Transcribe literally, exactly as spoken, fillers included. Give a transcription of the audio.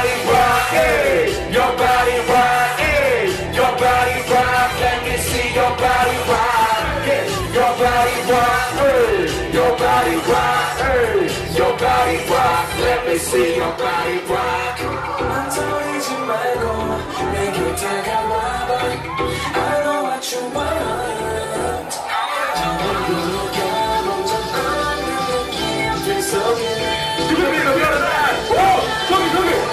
body rock, hey, your body rock, hey, your body rock. Let me see your body rock, hey, your body rock, hey, your body rock, hey, your body rock. Let me see your body rock. 망설이지 말고 내게 다가와봐. I know what you want. 누가 먼저 걷는 느낌 속에 저기 저기 저기